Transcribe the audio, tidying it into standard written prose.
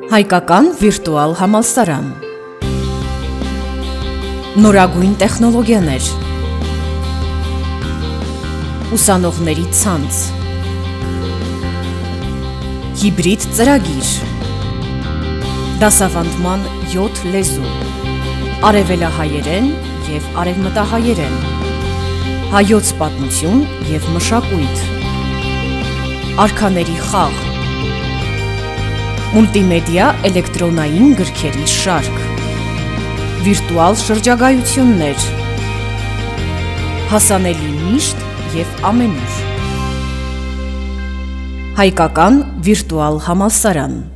Հայկական վիրտուալ համալսարան, նորագույն տեխնոլոգիաներ, ուսանողների ցանց, հիբրիդ ծրագիր, դասավանդման 7 լեզու, արևելահայերեն և արևմտահայերեն, հայոց պատմություն և մշակույթ, արքաների խաղ, մուլտիմեդիա էլեկտրոնային գրքերի շարք, վիրտուալ շրջագայություններ, հասանելի միշտ և ամենուր, հայկական վիրտուալ համալսարան։